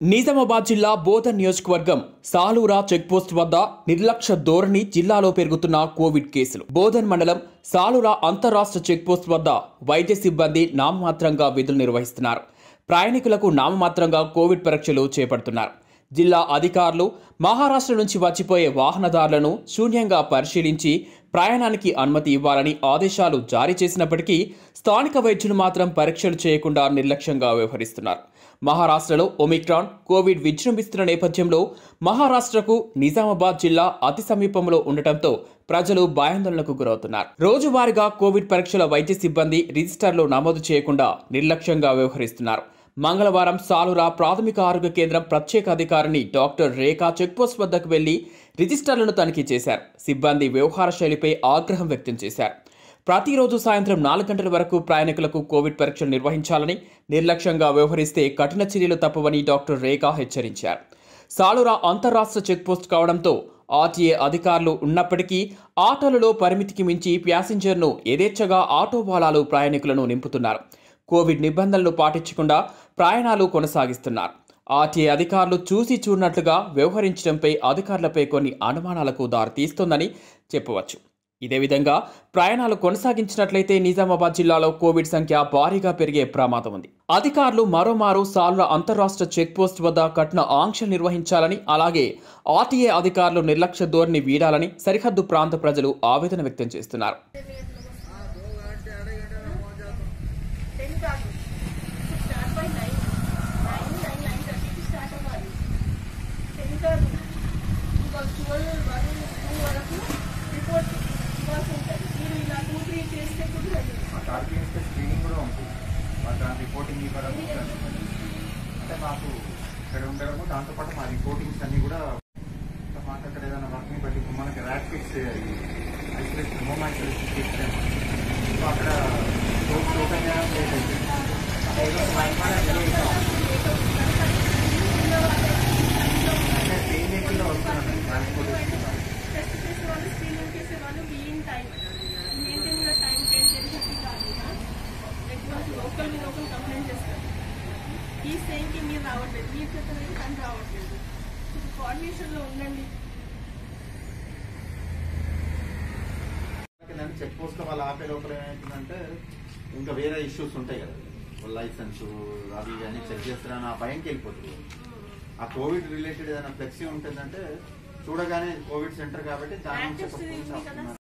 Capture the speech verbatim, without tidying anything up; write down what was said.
నిజామాబాద్ జిల్లా బోధన్ నియోజకవర్గం సాలూరా చెక్పోస్ట్ వద్ద నిర్లక్ష్య ధోరణి జిల్లాలో పెరుగుతున్న కోవిడ్ కేసులు. బోధన్ మండలం సాలూరా అంతర్రాష్ట్ర చెక్పోస్ట్ వద్ద వైద్య సిబ్బంది నామమాత్రంగా విధులు నిర్వహిస్తున్నారు. ప్రయాణికులకు నామమాత్రంగా కోవిడ్ పరీక్షలు చేపడుతున్నారు. జిల్లా అధికారులు మహారాష్ట్ర నుంచి వచ్చిపోయే వాహనదారులను శూన్యంగా పరిశీలించి ప్రయాణానికి అనుమతి ఇవ్వాలని ఆదేశాలు జారీ చేసినప్పటికీ స్థానిక వైద్యులు మాత్రం పరీక్షలు చేయకుండా నిర్లక్ష్యంగా వ్యవహరిస్తున్నారు. మహారాష్ట్రలో ఒమిక్రాన్ కోవిడ్ విజృంభిస్తున్న నేపథ్యంలో మహారాష్ట్రకు నిజామాబాద్ జిల్లా అతి సమీపంలో ఉండటంతో ప్రజలు భయాందోళనకు గురవుతున్నారు. రోజువారీగా కోవిడ్ పరీక్షల వైద్య సిబ్బంది రిజిస్టర్లో నమోదు చేయకుండా నిర్లక్ష్యంగా వ్యవహరిస్తున్నారు. మంగళవారం సాలూరా ప్రాథమిక ఆరోగ్య కేంద్రం ప్రత్యేక అధికారిని డాక్టర్ రేఖా చెక్పోస్ట్ వద్దకు వెళ్లి రిజిస్టర్లను తనిఖీ చేశారు. సిబ్బంది వ్యవహార శైలిపై ఆగ్రహం వ్యక్తం చేశారు. ప్రతిరోజు సాయంత్రం నాలుగు గంటల వరకు ప్రయాణికులకు కోవిడ్ పరీక్షలు నిర్వహించాలని, నిర్లక్ష్యంగా వ్యవహరిస్తే కఠిన చర్యలు తప్పవని డాక్టర్ రేఖా హెచ్చరించారు. సాలూరా అంతర్రాష్ట్ర చెక్పోస్ట్ కావడంతో ఆర్టీఏ అధికారులు ఉన్నప్పటికీ ఆటోలలో పరిమితికి మించి ప్యాసింజర్ను యథేచ్ఛగా ఆటో వాలాలు ప్రయాణికులను నింపుతున్నారు. కోవిడ్ నిబంధనలు పాటించకుండా ప్రయాణాలు కొనసాగిస్తున్నారు. ఆర్టీఏ అధికారులు చూసి చూడనట్లుగా వ్యవహరించడంపై అధికారులపై కొన్ని అనుమానాలకు దారితీస్తోందని చెప్పవచ్చు. ఇదే విధంగా ప్రయాణాలు కొనసాగించినట్లయితే నిజామాబాద్ జిల్లాలో కోవిడ్ సంఖ్య భారీగా పెరిగే ప్రమాదం ఉంది. అధికారులు మరోమారు సాలూరా అంతర్రాష్ట్ర చెక్పోస్ట్ వద్ద కఠిన ఆంక్షలు నిర్వహించాలని, అలాగే ఆర్టీఏ అధికారులు నిర్లక్ష్య ధోరణి వీడాలని సరిహద్దు ప్రాంత ప్రజలు ఆవేదన వ్యక్తం చేస్తున్నారు. స్క్రీనింగ్ కూడా ఉంటుంది. దాని రిపోర్టింగ్ ఇవ్వడం అంటే మాకు ఇక్కడ ఉండడము, దాంతోపాటు మా రిపోర్టింగ్స్ అన్ని కూడా మాకు అక్కడ ఏదైనా వర్క్ని బట్టి మనకి RAT kits isolation home isolation kits అక్కడ ఓపెన్ చేయడం లేట్ అవుతుంది. ట్రైన్లో వస్తున్నాను ట్రాన్స్పోర్టేషన్ లోకల్ లోకల్ కంప్లైంట్ చేస్తారు. ఈ సేమ్కి మీరు రావట్లేదు, మీరు చెప్పలేదు కానీ రావట్లేదు. కోఆర్డినేషన్లో ఉండండి. చెక్ పోస్ట్ లో వాళ్ళు ఆపే లోపల ఏమైతుందంటే ఇంకా వేరే ఇష్యూస్ ఉంటాయి కదా, లైసెన్స్ అవి ఇవన్నీ చెక్ చేస్తారని ఆ భయంకి వెళ్ళిపోతుంది. ఆ కోవిడ్ రిలేటెడ్ ఏదైనా ఫ్లెక్సీ ఉంటుందంటే చూడగానే కోవిడ్ సెంటర్ కాబట్టి దాని నుంచి